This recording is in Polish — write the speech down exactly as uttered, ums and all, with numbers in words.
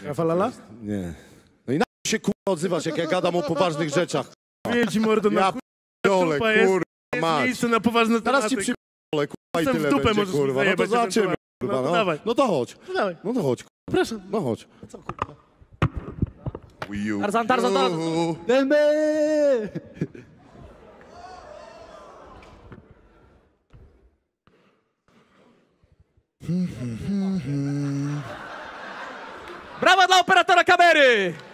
Rafalala? Nie. No i na się kurwa odzywasz, jak ja gadam o poważnych rzeczach. Wiedź mordo na Ja p***ole, dupa jest, kurwa, jest mać. miejsce na poważne Teraz ci tematy. przyp***ole, kurwa, i Jestem tyle w dupę, będzie, możesz mi kurwa. No to zajebać zobaczymy, ewentualnie. kurwa, No to no. dawaj. No to chodź. No dawaj. No to chodź, kurwa. Proszę. No chodź. Tarzan, Tarzan, Tarzan. Dęby! Brawa dla operatora kamery!